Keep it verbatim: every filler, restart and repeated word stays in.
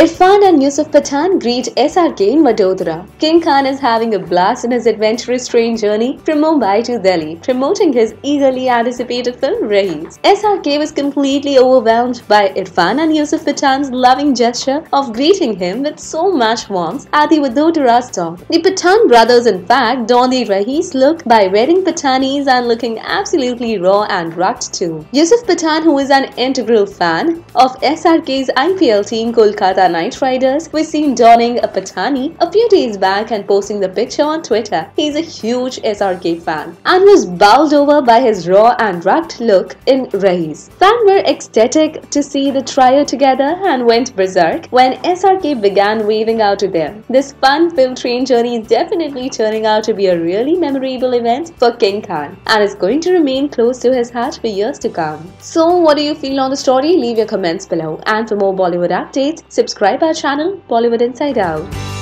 Irfan and Yusuf Pathan greet S R K in Vadodara. King Khan is having a blast in his adventurous train journey from Mumbai to Delhi, promoting his eagerly anticipated film Raees. S R K was completely overwhelmed by Irfan and Yusuf Pathan's loving gesture of greeting him with so much warmth at the Vadodara stop. The Pathan brothers in fact don the Raees look by wearing Pathanis and looking absolutely raw and rugged too. Yusuf Pathan, who is an integral fan of S R K's I P L team Kolkata Knight Riders, was seen donning a Pathani a few days back and posting the picture on Twitter. He is a huge S R K fan and was bowled over by his raw and rugged look in Raees. Fans were ecstatic to see the trio together and went berserk when S R K began waving out to them. This fun-filled train journey is definitely turning out to be a really memorable event for King Khan and is going to remain close to his heart for years to come. So, what do you feel on the story? Leave your comments below. And for more Bollywood updates, subscribe our channel Bollywood Inside Out.